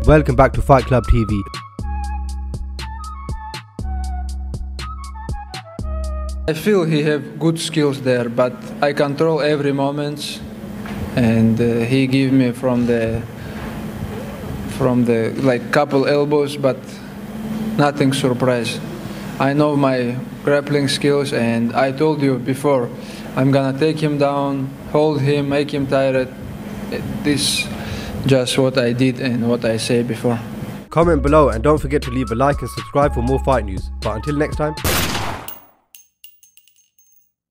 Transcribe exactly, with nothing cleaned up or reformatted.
welcome back to Fight Club T V. I feel he have good skills there, but I control every moment, and uh, he give me from the from the like couple elbows, but nothing surprise. I know my grappling skills, and I told you before, I'm gonna take him down, hold him, make him tired. This just what I did and what I say before. Comment below and don't forget to leave a like and subscribe for more fight news. But until next time.